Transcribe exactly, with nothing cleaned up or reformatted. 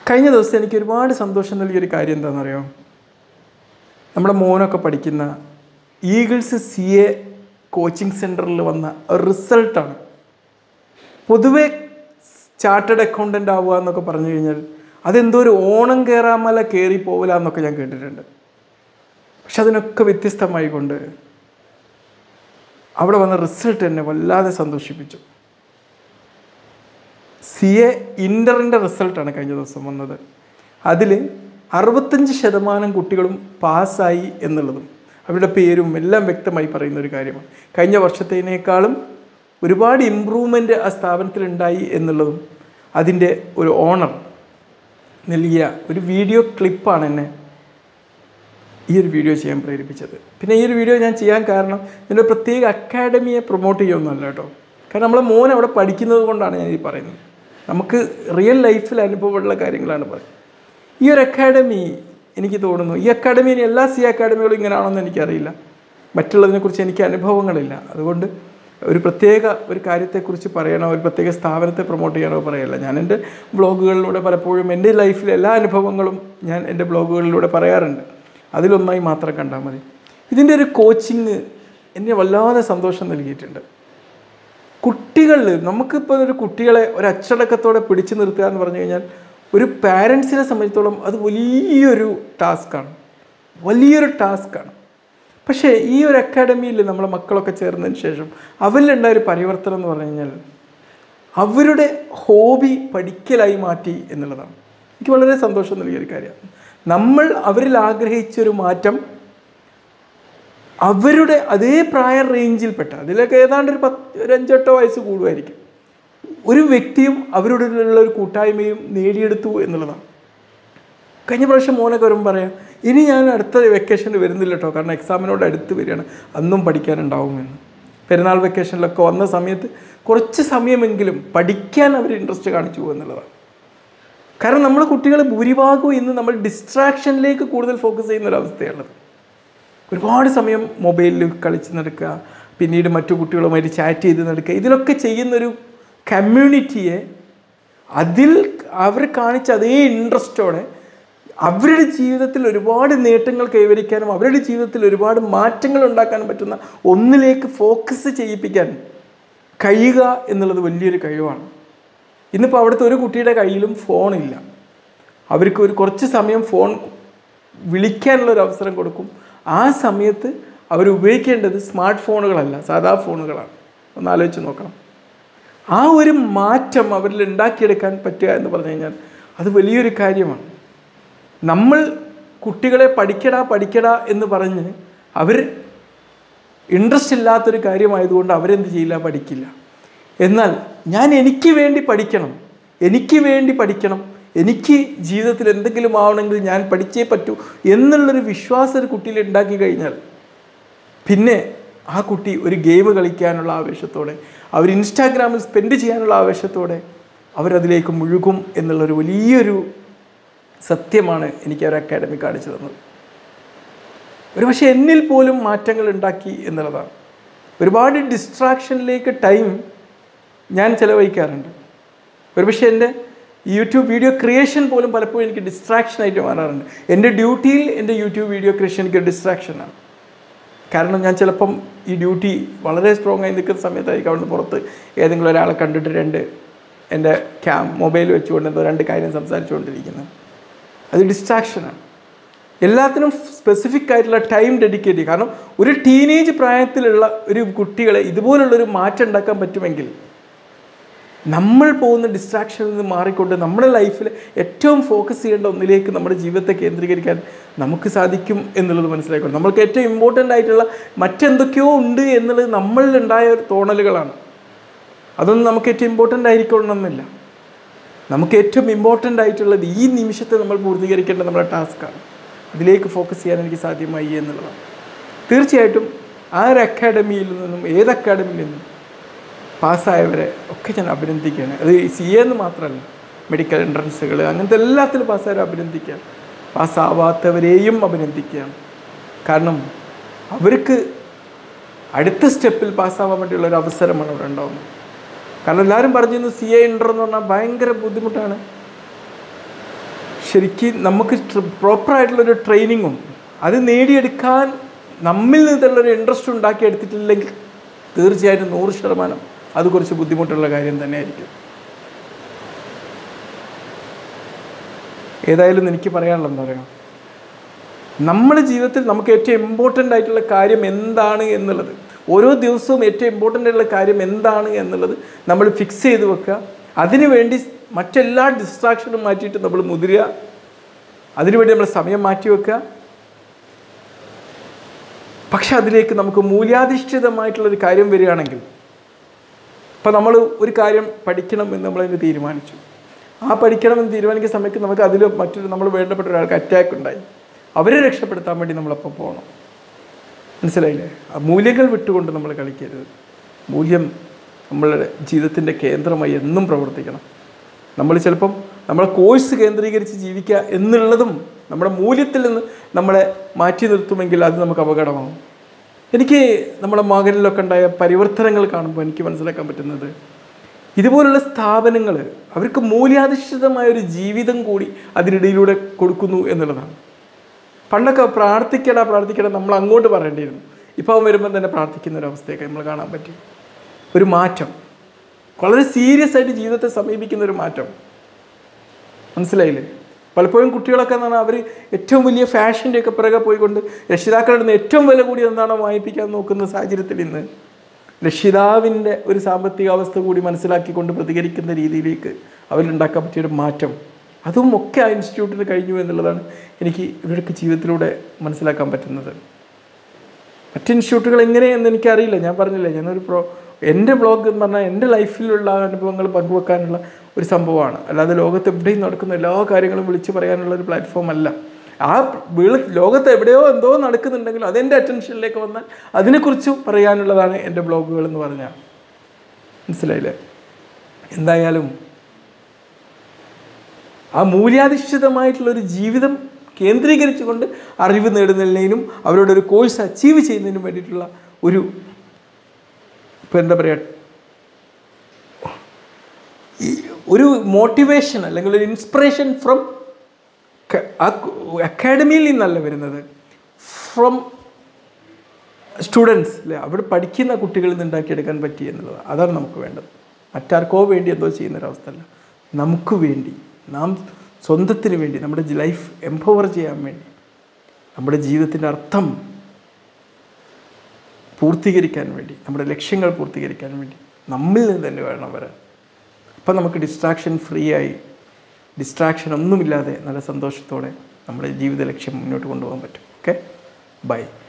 കഴിഞ്ഞ ദിവസം എനിക്ക് ഒരുപാട് സന്തോഷം നൽകിയൊരു കാര്യം എന്താണെന്നറിയോ? നമ്മുടെ മോനൊക്കെ പഠിക്കുന്ന ഈഗിൾസ് സി എ കോച്ചിങ് സെൻറ്ററിൽ വന്ന ഒരു റിസൾട്ടാണ്. പൊതുവെ ചാർട്ടേഡ് അക്കൗണ്ടൻ്റ് ആവുക എന്നൊക്കെ പറഞ്ഞു കഴിഞ്ഞാൽ അതെന്തോ ഒരു ഓണം കയറാമല കയറി പോവില്ല എന്നൊക്കെ ഞാൻ കേട്ടിട്ടുണ്ട്. പക്ഷെ അതിനൊക്കെ വ്യത്യസ്തമായി കൊണ്ട് അവിടെ വന്ന റിസൾട്ട് എന്നെ വല്ലാതെ സന്തോഷിപ്പിച്ചു. സി എ ഇൻ്ററിൻ്റെ റിസൾട്ടാണ് കഴിഞ്ഞ ദിവസം വന്നത്. അതിൽ അറുപത്തഞ്ച് ശതമാനം കുട്ടികളും പാസ്സായി എന്നുള്ളതും അവരുടെ പേരും എല്ലാം വ്യക്തമായി പറയുന്ന ഒരു കാര്യമാണ്. കഴിഞ്ഞ വർഷത്തേനേക്കാളും ഒരുപാട് ഇമ്പ്രൂവ്മെൻ്റ് ആ സ്ഥാപനത്തിലുണ്ടായി എന്നുള്ളതും അതിൻ്റെ ഒരു ഓണർ നൽകിയ ഒരു വീഡിയോ ക്ലിപ്പാണ് എന്നെ ഈ ഒരു വീഡിയോ ചെയ്യാൻ പ്രേരിപ്പിച്ചത്. പിന്നെ ഈ ഒരു വീഡിയോ ഞാൻ ചെയ്യാൻ കാരണം ഇതിൻ്റെ പ്രത്യേക അക്കാഡമിയെ പ്രൊമോട്ട് ചെയ്യുമെന്നല്ല കേട്ടോ. കാരണം നമ്മളെ മോൻ അവിടെ പഠിക്കുന്നത് കൊണ്ടാണ് ഞാൻ ഈ പറയുന്നത്. നമുക്ക് റിയൽ ലൈഫിൽ അനുഭവമുള്ള കാര്യങ്ങളാണ് പറയുന്നത്. ഈ ഒരു അക്കാഡമി എനിക്ക് തോന്നുന്നു, ഈ അക്കാഡമിയിൽ എല്ലാ സി അക്കാഡമികളും ഇങ്ങനെയാണെന്ന് എനിക്കറിയില്ല. മറ്റുള്ളതിനെക്കുറിച്ച് എനിക്ക് അനുഭവങ്ങളില്ല. അതുകൊണ്ട് ഒരു പ്രത്യേക ഒരു കാര്യത്തെക്കുറിച്ച് പറയണോ, ഒരു പ്രത്യേക സ്ഥാപനത്തെ പ്രൊമോട്ട് ചെയ്യാനോ പറയല്ല. ഞാൻ എൻ്റെ ബ്ലോഗുകളിലൂടെ പലപ്പോഴും എൻ്റെ ലൈഫിലെ എല്ലാ അനുഭവങ്ങളും ഞാൻ എൻ്റെ ബ്ലോഗുകളിലൂടെ പറയാറുണ്ട്. അതിലൊന്നായി മാത്രം കണ്ടാൽ മതി. ഇതിൻ്റെ ഒരു കോച്ചിങ് എന്നെ വല്ലാതെ സന്തോഷം നൽകിയിട്ടുണ്ട്. കുട്ടികൾ, നമുക്കിപ്പോൾ ഒരു കുട്ടികളെ ഒരു അച്ചടക്കത്തോടെ പിടിച്ചു നിർത്തുക എന്ന് പറഞ്ഞു കഴിഞ്ഞാൽ ഒരു പാരൻസിനെ സംബന്ധിച്ചിടത്തോളം അത് വലിയൊരു ടാസ്ക്കാണ്, വലിയൊരു ടാസ്ക്കാണ്. പക്ഷേ ഈ ഒരു അക്കാഡമിയിൽ നമ്മളെ മക്കളൊക്കെ ചേർന്നതിന് ശേഷം അവരിലുണ്ടായ ഒരു പരിവർത്തനം എന്ന് പറഞ്ഞു കഴിഞ്ഞാൽ അവരുടെ ഹോബി പഠിക്കലായി മാറ്റി എന്നുള്ളതാണ്. എനിക്ക് വളരെ സന്തോഷം നൽകിയൊരു കാര്യമാണ്. നമ്മൾ അവരിൽ ആഗ്രഹിച്ചൊരു മാറ്റം അവരുടെ അതേ പ്രായ റേഞ്ചിൽപ്പെട്ട, അതിലൊക്കെ ഏതാണ്ട് ഒരു പത്ത് ഒരു അഞ്ചെട്ടോ വയസ്സ് കൂടുമായിരിക്കും, ഒരു വ്യക്തിയും അവരോടുള്ള ഒരു കൂട്ടായ്മയും നേടിയെടുത്തു എന്നുള്ളതാണ്. കഴിഞ്ഞ പ്രാവശ്യം മോനൊക്കെ വരുമ്പോൾ പറയാം, ഇനി ഞാൻ അടുത്ത വെക്കേഷനിൽ വരുന്നില്ല കേട്ടോ, കാരണം എക്സാമിനോട് അടുത്ത് വരികയാണ്, അന്നും പഠിക്കാനുണ്ടാവുമെന്ന്. പെരുന്നാൾ വെക്കേഷനിലൊക്കെ വന്ന സമയത്ത് കുറച്ച് സമയമെങ്കിലും പഠിക്കാൻ അവർ ഇൻട്രസ്റ്റ് കാണിച്ചു എന്നുള്ളതാണ്. കാരണം നമ്മൾ കുട്ടികൾ ഭൂരിഭാഗവും ഇന്ന് നമ്മൾ ഡിസ്ട്രാക്ഷനിലേക്ക് കൂടുതൽ ഫോക്കസ് ചെയ്യുന്നൊരവസ്ഥയുള്ളത്. ഒരുപാട് സമയം മൊബൈലിൽ കളിച്ച് നടക്കുക, പിന്നീട് മറ്റു കുട്ടികളുമായിട്ട് ചാറ്റ് ചെയ്ത് നടക്കുക, ഇതിലൊക്കെ ചെയ്യുന്നൊരു കമ്മ്യൂണിറ്റിയെ അതിൽ അവർ കാണിച്ച അതേ ഇൻട്രസ്റ്റോടെ അവരുടെ ജീവിതത്തിൽ ഒരുപാട് നേട്ടങ്ങൾ കൈവരിക്കാനും അവരുടെ ജീവിതത്തിൽ ഒരുപാട് മാറ്റങ്ങൾ ഉണ്ടാക്കാനും പറ്റുന്ന ഒന്നിലേക്ക് ഫോക്കസ് ചെയ്യിപ്പിക്കാൻ കഴിയുക എന്നുള്ളത് വലിയൊരു കഴിവാണ്. ഇന്നിപ്പോൾ അവിടുത്തെ ഒരു കുട്ടിയുടെ കയ്യിലും ഫോണില്ല. അവർക്ക് ഒരു കുറച്ച് സമയം ഫോൺ വിളിക്കാനുള്ളൊരു അവസരം കൊടുക്കും. ആ സമയത്ത് അവർ ഉപയോഗിക്കേണ്ടത് സ്മാർട്ട് ഫോണുകളല്ല, സാധാ ഫോണുകളാണ്. ഒന്ന് ആലോചിച്ച് നോക്കണം. ആ ഒരു മാറ്റം അവരിൽ ഉണ്ടാക്കിയെടുക്കാൻ പറ്റുക എന്ന് പറഞ്ഞു കഴിഞ്ഞാൽ അത് വലിയൊരു കാര്യമാണ്. നമ്മൾ കുട്ടികളെ പഠിക്കടാ പഠിക്കടാ എന്ന് പറഞ്ഞ് അവർ ഇൻട്രസ്റ്റ് ഇല്ലാത്തൊരു കാര്യമായതുകൊണ്ട് അവരെന്ത് ചെയ്യില്ല, പഠിക്കില്ല. എന്നാൽ ഞാൻ എനിക്ക് വേണ്ടി പഠിക്കണം, എനിക്ക് വേണ്ടി പഠിക്കണം, എനിക്ക് ജീവിതത്തിൽ എന്തെങ്കിലും ആവണമെങ്കിൽ ഞാൻ പഠിച്ചേ പറ്റൂ എന്നുള്ളൊരു വിശ്വാസം ഒരു കുട്ടിയിൽ ഉണ്ടാക്കി കഴിഞ്ഞാൽ പിന്നെ ആ കുട്ടി ഒരു ഗെയിം കളിക്കാനുള്ള ആവേശത്തോടെ, അവർ ഇൻസ്റ്റാഗ്രാമിൽ സ്പെൻഡ് ചെയ്യാനുള്ള ആവേശത്തോടെ അവരതിലേക്ക് മുഴുകും എന്നുള്ളൊരു വലിയൊരു സത്യമാണ് എനിക്ക് ഒരു അക്കാഡമി കാണിച്ചു തന്നത്. ഒരു പക്ഷേ എന്നിൽ പോലും മാറ്റങ്ങൾ ഉണ്ടാക്കി എന്നുള്ളതാണ്. ഒരുപാട് ഡിസ്ട്രാക്ഷനിലേക്ക് ടൈം ഞാൻ ചിലവഴിക്കാറുണ്ട്. ഒരുപക്ഷെ എൻ്റെ യൂട്യൂബ് വീഡിയോ ക്രിയേഷൻ പോലും പലപ്പോഴും എനിക്ക് ഡിസ്ട്രാക്ഷനായിട്ട് മാറാറുണ്ട്. എൻ്റെ ഡ്യൂട്ടിയിൽ എൻ്റെ യൂട്യൂബ് വീഡിയോ ക്രിയേഷൻ എനിക്ക് ഡിസ്ട്രാക്ഷനാണ്. കാരണം ഞാൻ ചിലപ്പം ഈ ഡ്യൂട്ടി വളരെ സ്ട്രോങ് ആയി നിൽക്കുന്ന സമയത്തായിരിക്കും അവിടുന്ന് പുറത്ത് ഏതെങ്കിലും ഒരാളെ കണ്ടിട്ട് രണ്ട് എൻ്റെ ക്യാം മൊബൈൽ വെച്ചുകൊണ്ട് എന്തോ രണ്ട് കാര്യം സംസാരിച്ചുകൊണ്ടിരിക്കുന്നത്. അത് ഡിസ്ട്രാക്ഷനാണ്. എല്ലാത്തിനും സ്പെസിഫിക് ആയിട്ടുള്ള ടൈം ഡെഡിക്കേറ്റ് ചെയ്യും. കാരണം ഒരു ടീനേജ് പ്രായത്തിലുള്ള ഒരു കുട്ടികളെ ഇതുപോലുള്ളൊരു മാറ്റം ഉണ്ടാക്കാൻ പറ്റുമെങ്കിൽ നമ്മൾ പോകുന്ന ഡിസ്ട്രാക്ഷനിൽ നിന്ന് മാറിക്കൊണ്ട് നമ്മുടെ ലൈഫിൽ ഏറ്റവും ഫോക്കസ് ചെയ്യേണ്ട ഒന്നിലേക്ക് നമ്മുടെ ജീവിതത്തെ കേന്ദ്രീകരിക്കാൻ നമുക്ക് സാധിക്കും എന്നുള്ളത് മനസ്സിലാക്കണം. നമ്മൾക്ക് ഏറ്റവും ഇമ്പോർട്ടൻ്റ് ആയിട്ടുള്ള മറ്റെന്തൊക്കെയോ ഉണ്ട് എന്നുള്ളത് നമ്മളിലുണ്ടായ ഒരു തോന്നലുകളാണ്. അതൊന്നും നമുക്ക് ഏറ്റവും ഇമ്പോർട്ടൻ്റ് ആയിരിക്കണമെന്നില്ല. നമുക്ക് ഏറ്റവും ഇമ്പോർട്ടൻ്റ് ആയിട്ടുള്ളത് ഈ നിമിഷത്തെ നമ്മൾ പൂർത്തീകരിക്കേണ്ട നമ്മുടെ ടാസ്ക്കാണ്. അതിലേക്ക് ഫോക്കസ് ചെയ്യാൻ എനിക്ക് സാധ്യമായി എന്നുള്ളതാണ്. തീർച്ചയായിട്ടും ആ ഒരു അക്കാഡമിയിൽ നിന്നും ഏത് അക്കാഡമിയിൽ നിന്നും പാസ്സായവരെ ഒക്കെ ഞാൻ അഭിനന്ദിക്കുകയാണ്. അത് സി എ എന്ന് മാത്രമല്ല, മെഡിക്കൽ എൻട്രൻസുകൾ അങ്ങനത്തെ എല്ലാത്തിലും പാസ്സായവരെ അഭിനന്ദിക്കുകയാണ്. പാസ്സാവാത്തവരെയും അഭിനന്ദിക്കുകയാണ്. കാരണം അവർക്ക് അടുത്ത സ്റ്റെപ്പിൽ പാസ്സാവാൻ വേണ്ടിയുള്ളൊരു അവസരമാണ് അവിടെ ഉണ്ടാകുന്നത്. കാരണം എല്ലാവരും പറഞ്ഞിരുന്നു സി എ ഇൻ്റർ എന്ന് പറഞ്ഞാൽ ഭയങ്കര ബുദ്ധിമുട്ടാണ്, ശരിക്കും നമുക്ക് പ്രോപ്പറായിട്ടുള്ളൊരു ട്രെയിനിങ്ങും അത് നേടിയെടുക്കാൻ നമ്മിൽ നിന്നുള്ളൊരു ഇൻട്രസ്റ്റ് ഉണ്ടാക്കിയെടുത്തിട്ടില്ലെങ്കിൽ തീർച്ചയായിട്ടും നൂറ് ശതമാനം അത് കുറച്ച് ബുദ്ധിമുട്ടുള്ള കാര്യം തന്നെയായിരിക്കും. ഏതായാലും എനിക്ക് പറയാനുള്ളത് എന്താ പറയുക, നമ്മുടെ ജീവിതത്തിൽ നമുക്ക് ഏറ്റവും ഇമ്പോർട്ടൻ്റ് ആയിട്ടുള്ള കാര്യം എന്താണ് എന്നുള്ളത്, ഓരോ ദിവസവും ഏറ്റവും ഇമ്പോർട്ടൻ്റ് ആയിട്ടുള്ള കാര്യം എന്താണ് എന്നുള്ളത് നമ്മൾ ഫിക്സ് ചെയ്ത് വെക്കുക. അതിനുവേണ്ടി മറ്റെല്ലാ ഡിസ്ട്രാക്ഷനും മാറ്റിയിട്ട് നമ്മൾ മുതിരുക. അതിനുവേണ്ടി നമ്മൾ സമയം മാറ്റി വെക്കുക. പക്ഷെ അതിലേക്ക് നമുക്ക് മൂല്യാധിഷ്ഠിതമായിട്ടുള്ളൊരു കാര്യം വരികയാണെങ്കിൽ, ഇപ്പം നമ്മൾ ഒരു കാര്യം പഠിക്കണം എന്ന് നമ്മളതിന് തീരുമാനിച്ചു. ആ പഠിക്കണമെന്ന് തീരുമാനിക്കുന്ന സമയത്ത് നമുക്ക് അതിൽ മറ്റൊരു നമ്മൾ വേണ്ടപ്പെട്ട ഒരാൾക്ക് അറ്റാക്ക് ഉണ്ടായി. അവരെ രക്ഷപ്പെടുത്താൻ വേണ്ടി നമ്മളപ്പം പോകണം. മനസ്സിലായില്ലേ? ആ മൂല്യങ്ങൾ വിട്ടുകൊണ്ട് നമ്മൾ കളിക്കരുത്. മൂല്യം നമ്മളുടെ ജീവിതത്തിൻ്റെ കേന്ദ്രമായി എന്നും പ്രവർത്തിക്കണം. നമ്മൾ ചിലപ്പം നമ്മളെ കോഴ്സ് കേന്ദ്രീകരിച്ച് ജീവിക്കുക എന്നുള്ളതും നമ്മുടെ മൂല്യത്തിൽ നിന്ന് നമ്മളെ മാറ്റി നിർത്തുമെങ്കിൽ അത് നമുക്ക് അപകടമാകും. എനിക്ക് നമ്മുടെ മകനിലൊക്കെ ഉണ്ടായ പരിവർത്തനങ്ങൾ കാണുമ്പോൾ എനിക്ക് മനസ്സിലാക്കാൻ പറ്റുന്നത്, ഇതുപോലുള്ള സ്ഥാപനങ്ങൾ അവർക്ക് മൂല്യാധിഷ്ഠിതമായൊരു ജീവിതം കൂടി അതിനിടയിലൂടെ കൊടുക്കുന്നു എന്നുള്ളതാണ്. പണ്ടൊക്കെ പ്രാർത്ഥിക്കടാ പ്രാർത്ഥിക്കടാ നമ്മൾ അങ്ങോട്ട് പറയേണ്ടിയിരുന്നു. ഇപ്പോൾ അവൻ വരുമ്പം തന്നെ പ്രാർത്ഥിക്കുന്ന ഒരവസ്ഥയൊക്കെ നമ്മൾ കാണാൻ പറ്റി. ഒരു മാറ്റം, വളരെ സീരിയസ് ആയിട്ട് ജീവിതത്തെ സമീപിക്കുന്ന ഒരു മാറ്റം. മനസ്സിലായില്ലേ? പലപ്പോഴും കുട്ടികളൊക്കെ എന്ന് പറഞ്ഞാൽ അവർ ഏറ്റവും വലിയ ഫാഷൻ്റെയൊക്കെ പിറകെ പോയിക്കൊണ്ട് രക്ഷിതാക്കളുടെ നിന്ന് ഏറ്റവും വില കൂടി എന്താണോ വാങ്ങിപ്പിക്കാൻ നോക്കുന്ന സാഹചര്യത്തിൽ ഇന്ന് രക്ഷിതാവിൻ്റെ ഒരു സാമ്പത്തിക അവസ്ഥ കൂടി മനസ്സിലാക്കിക്കൊണ്ട് പ്രതികരിക്കുന്ന രീതിയിലേക്ക് അവരുണ്ടാക്കാൻ പറ്റിയൊരു മാറ്റം, അതും ഒക്കെ ആ ഇൻസ്റ്റിറ്റ്യൂട്ടിന് കഴിഞ്ഞു എന്നുള്ളതാണ് എനിക്ക് ഇവരുടെ ജീവിതത്തിലൂടെ മനസ്സിലാക്കാൻ പറ്റുന്നത്. മറ്റ് ഇൻസ്റ്റിറ്റ്യൂട്ടുകൾ എങ്ങനെയെന്ന് എനിക്കറിയില്ല. ഞാൻ പറഞ്ഞില്ലേ, ഞാനൊരു പ്രോ എൻ്റെ ബ്ലോഗ് എന്ന് പറഞ്ഞാൽ എൻ്റെ ലൈഫിലുള്ള അനുഭവങ്ങൾ പങ്കുവെക്കാനുള്ള ഒരു സംഭവമാണ്. അല്ലാതെ ലോകത്ത് എവിടെയും നടക്കുന്ന എല്ലാ കാര്യങ്ങളും വിളിച്ച് പറയാനുള്ള ഒരു പ്ലാറ്റ്ഫോം അല്ല. ആ വിളി ലോകത്ത് എവിടെയോ എന്തോ നടക്കുന്നുണ്ടെങ്കിലും അതെൻ്റെ അറ്റൻഷനിലേക്ക് വന്നാൽ അതിനെക്കുറിച്ച് പറയാനുള്ളതാണ് എൻ്റെ ബ്ലോഗുകൾ എന്ന് പറഞ്ഞാൽ. മനസ്സിലായില്ലേ? എന്തായാലും ആ മൂല്യാധിഷ്ഠിതമായിട്ടുള്ളൊരു ജീവിതം കേന്ദ്രീകരിച്ചുകൊണ്ട് അറിവ് നേടുന്നതിനും അവരുടെ ഒരു കോഴ്സ് അച്ചീവ് ചെയ്യുന്നതിനും വേണ്ടിയിട്ടുള്ള ഒരു, ഇപ്പോൾ എന്താ പറയുക, ഒരു മോട്ടിവേഷൻ അല്ലെങ്കിൽ ഒരു ഇൻസ്പിറേഷൻ ഫ്രം അക്കാഡമിയിൽ നിന്നല്ല വരുന്നത്, ഫ്രം സ്റ്റുഡൻസ് അല്ലേ, അവിടെ പഠിക്കുന്ന കുട്ടികളിൽ നിന്ന് ഉണ്ടാക്കിയെടുക്കാൻ പറ്റി എന്നുള്ളത്. അതാണ് നമുക്ക് വേണ്ടത്. മറ്റാർക്കോ വേണ്ടി എന്തോ ചെയ്യുന്നൊരവസ്ഥയല്ല, നമുക്ക് വേണ്ടി, നാം സ്വന്തത്തിന് വേണ്ടി, നമ്മുടെ ലൈഫ് എംപവർ ചെയ്യാൻ വേണ്ടി, നമ്മുടെ ജീവിതത്തിൻ്റെ അർത്ഥം പൂർത്തീകരിക്കാൻ വേണ്ടി, നമ്മുടെ ലക്ഷ്യങ്ങൾ പൂർത്തീകരിക്കാൻ വേണ്ടി നമ്മിൽ നിന്ന് തന്നെ വേണം വരാൻ. അപ്പം നമുക്ക് ഡിസ്ട്രാക്ഷൻ ഫ്രീ ആയി, ഡിസ്ട്രാക്ഷൻ ഒന്നുമില്ലാതെ നല്ല സന്തോഷത്തോടെ നമ്മുടെ ജീവിത ലക്ഷ്യം മുന്നോട്ട് കൊണ്ടുപോകാൻ പറ്റും. Okay, by.